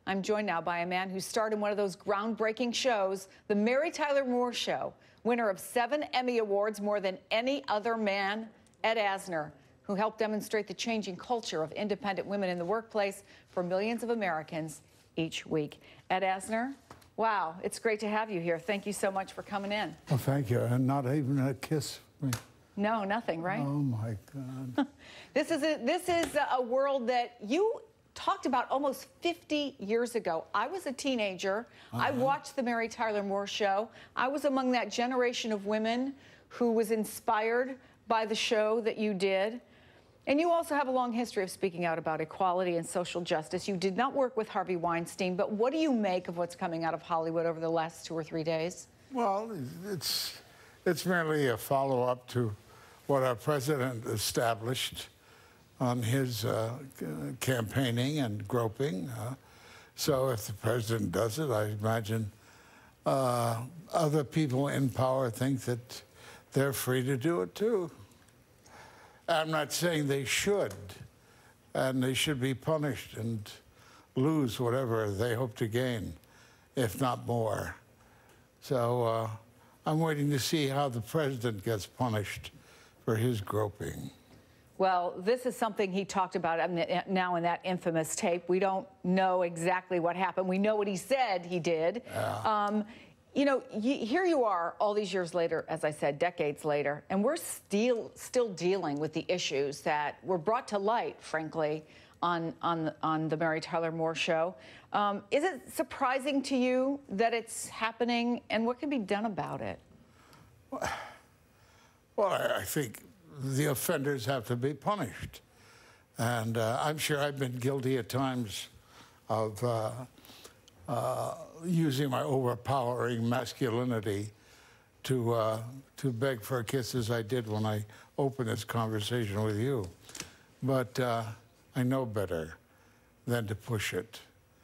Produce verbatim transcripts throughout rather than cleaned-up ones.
I'm joined now by a man who starred in one of those groundbreaking shows, The Mary Tyler Moore Show, winner of seven Emmy Awards, more than any other man, Ed Asner, who helped demonstrate the changing culture of independent women in the workplace for millions of Americans each week. Ed Asner, wow, it's great to have you here. Thank you so much for coming in. Well, thank you. And not even a kiss for me. No, nothing, right? Oh, my God. This is a, this is a world that you talked about almost fifty years ago. I was a teenager. Uh-huh. I watched the Mary Tyler Moore Show. I was among that generation of women who was inspired by the show that you did. And you also have a long history of speaking out about equality and social justice. You did not work with Harvey Weinstein, but what do you make of what's coming out of Hollywood over the last two or three days? Well, it's, it's merely a follow-up to what our president established on his uh, campaigning and groping. Uh, so if the president does it, I imagine uh, other people in power think that they're free to do it too. I'm not saying they should, and they should be punished and lose whatever they hope to gain, if not more. So uh, I'm waiting to see how the president gets punished for his groping. Well, this is something he talked about now in that infamous tape. We don't know exactly what happened. We know what he said he did. Yeah. Um, you know, here you are all these years later, as I said, decades later, and we're still still dealing with the issues that were brought to light, frankly, on on on the Mary Tyler Moore Show. Um, is it surprising to you that it's happening, and what can be done about it? Well, I, I think the offenders have to be punished, and uh, I'm sure I've been guilty at times of uh, uh, using my overpowering masculinity to uh, to beg for a kiss, as I did when I opened this conversation with you. But uh, I know better than to push it.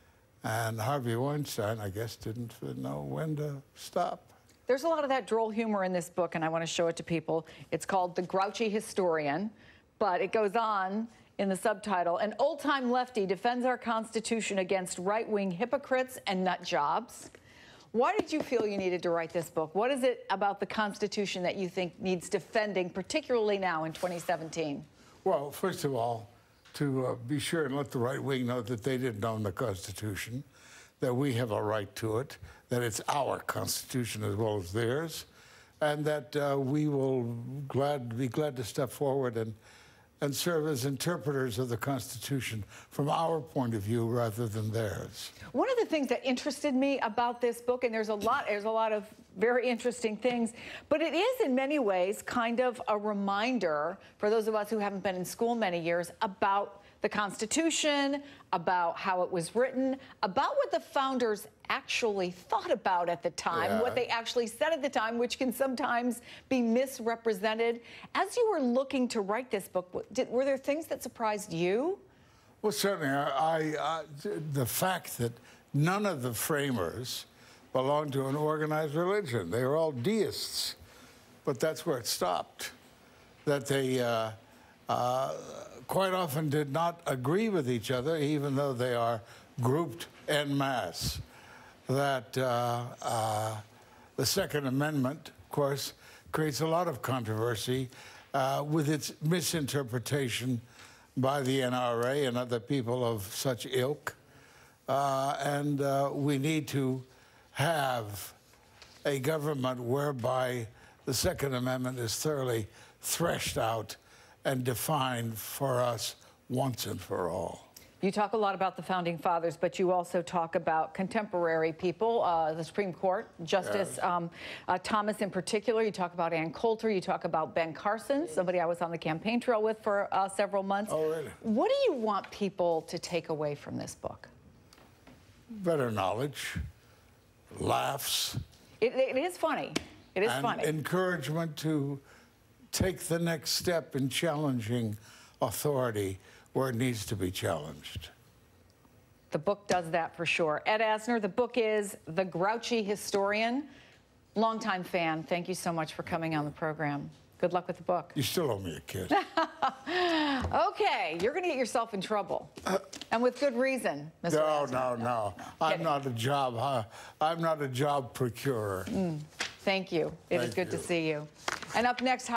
And Harvey Weinstein, I guess, didn't know when to stop. There's a lot of that droll humor in this book, and I want to show it to people. It's called The Grouchy Historian, but it goes on in the subtitle. An old-time lefty defends our Constitution against right-wing hypocrites and nut jobs. Why did you feel you needed to write this book? What is it about the Constitution that you think needs defending, particularly now in twenty seventeen? Well, first of all, to uh, be sure and let the right wing know that they didn't own the Constitution, that we have a right to it, that it's our Constitution as well as theirs, and that uh, we will glad, be glad to step forward and, and serve as interpreters of the Constitution from our point of view rather than theirs. One of the things that interested me about this book, and there's a lot, there's a lot of very interesting things, but it is in many ways kind of a reminder for those of us who haven't been in school many years about the Constitution, about how it was written, about what the founders actually thought about at the time, yeah. what they actually said at the time, which can sometimes be misrepresented. As you were looking to write this book, did, were there things that surprised you? Well, certainly. I, I, the fact that none of the framers belonged to an organized religion. They were all deists, but that's where it stopped. That they uh, uh, quite often did not agree with each other, even though they are grouped en masse. That uh, uh, the Second Amendment, of course, creates a lot of controversy uh, with its misinterpretation by the N R A and other people of such ilk. Uh, and uh, we need to have a government whereby the Second Amendment is thoroughly threshed out and defined for us once and for all. You talk a lot about the Founding Fathers, but you also talk about contemporary people, uh, the Supreme Court, Justice yes. um, uh, Thomas in particular. You talk about Ann Coulter. You talk about Ben Carson, somebody I was on the campaign trail with for uh, several months. Oh, really? What do you want people to take away from this book? Better knowledge, laughs. It, it is funny. It is and funny. Encouragement to take the next step in challenging authority where it needs to be challenged. The book does that for sure. Ed Asner, the book is The Grouchy Historian. Longtime fan, thank you so much for coming on the program. Good luck with the book. You still owe me a kiss. Okay, you're going to get yourself in trouble. Uh And with good reason, Mister No, Ransom. no, no. I'm Kidding. not a job. Uh, I'm not a job procurer. Thank you. It is Thank good to you. see you. And up next, how